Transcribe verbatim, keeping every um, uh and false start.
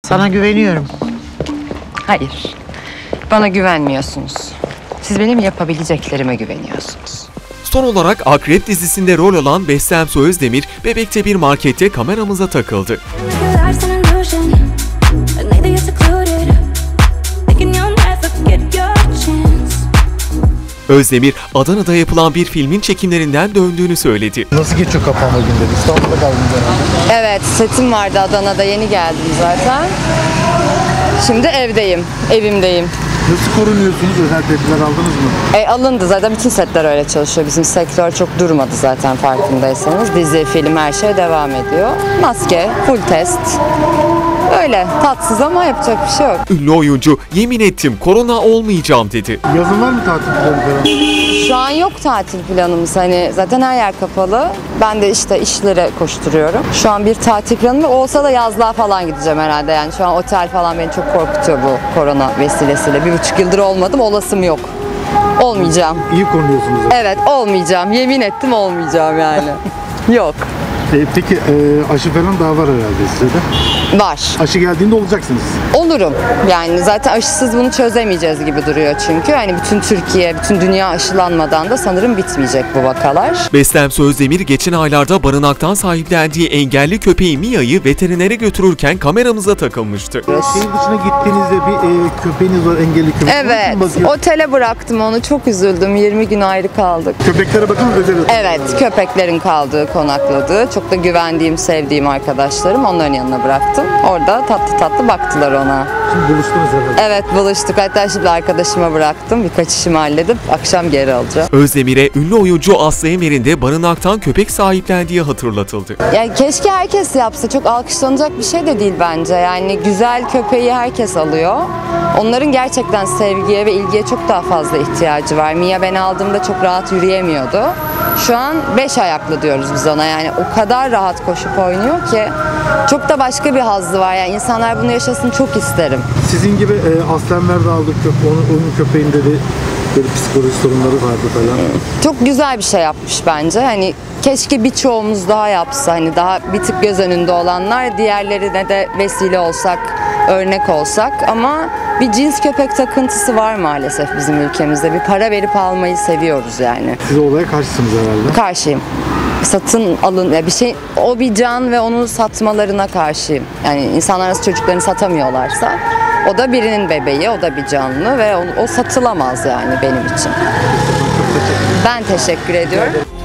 Sana güveniyorum. Hayır, bana güvenmiyorsunuz. Siz benim yapabileceklerime güveniyorsunuz. Son olarak Akrep dizisinde rol alan Beste Özdemir, Bebek'te bir markette kameramıza takıldı. Özdemir, Adana'da yapılan bir filmin çekimlerinden döndüğünü söyledi. Nasıl geçiyor kapanma günleri? İstanbul'da kaldınız herhalde. Evet, setim vardı Adana'da, yeni geldim zaten. Şimdi evdeyim, evimdeyim. Nasıl korunuyorsunuz? Özel tedbirler aldınız mı? E, alındı zaten, bütün setler öyle çalışıyor. Bizim sektör çok durmadı zaten, farkındaysanız. Dizi, film, her şey devam ediyor. Maske, full test. Öyle tatsız ama yapacak bir şey yok. Ünlü oyuncu, yemin ettim korona olmayacağım dedi. Yazın var mı tatil planı falan? Şu an yok tatil planımız, hani zaten her yer kapalı. Ben de işte işlere koşturuyorum. Şu an bir tatil planım yok. Olsa da yazlığa falan gideceğim herhalde. Yani şu an otel falan beni çok korkutuyor bu korona vesilesiyle. Bir buçuk yıldır olmadım, olasım yok. Olmayacağım. İyi korunuyorsunuz. Evet, olmayacağım. Yemin ettim olmayacağım yani. Yok. E, peki e, aşı falan daha var herhalde size de. Var. Aşı geldiğinde olacaksınız. Olurum. Yani zaten aşısız bunu çözemeyeceğiz gibi duruyor çünkü. Hani bütün Türkiye, bütün dünya aşılanmadan da sanırım bitmeyecek bu vakalar. Beste Özdemir geçen aylarda barınaktan sahiplendiği engelli köpeği Mia'yı veterinere götürürken kameramıza takılmıştı. Şehir dışına gittiğinizde bir e, köpeğiniz var, engelli köpek. Evet, otele bıraktım onu, çok üzüldüm. yirmi gün ayrı kaldık. Köpeklere bakın özel. Evet, köpeklerin kaldığı, konakladığı, çok da güvendiğim, sevdiğim arkadaşlarım, onların yanına bıraktım. Orada tatlı tatlı baktılar ona. Şimdi buluştunuz herhalde. Evet, buluştuk. Hatta şimdi arkadaşıma bıraktım. Birkaç işimi halledip akşam geri alacağım. Özdemir'e ünlü oyuncu Aslı Emir'in de barınaktan köpek sahiplendiği hatırlatıldı. Yani keşke herkes yapsa. Çok alkışlanacak bir şey de değil bence. Yani güzel köpeği herkes alıyor. Onların gerçekten sevgiye ve ilgiye çok daha fazla ihtiyacı var. Mia ben aldığımda çok rahat yürüyemiyordu. Şu an beş ayaklı diyoruz biz ona. Yani o kadar rahat koşup oynuyor ki çok da başka bir hazzı var. Yani insanlar bunu yaşasın, çok isterim. Sizin gibi e, aslenler de aldık köpe onun, onun köpeğinde de böyle psikolojik sorunları vardı falan. Çok güzel bir şey yapmış bence. Hani keşke birçoğumuz daha yapsa. Hani daha bir tık göz önünde olanlar, diğerlerine de vesile olsak, örnek olsak. Ama bir cins köpek takıntısı var maalesef bizim ülkemizde. Bir para verip almayı seviyoruz yani. Siz olaya karşısınız herhalde. Karşıyım. Satın alın ya bir şey, o bir can ve onu satmalarına karşıyım. Yani insanlar nasıl çocuklarını satamıyorlarsa o da birinin bebeği, o da bir canlı ve o, o satılamaz yani benim için. Ben teşekkür ediyorum.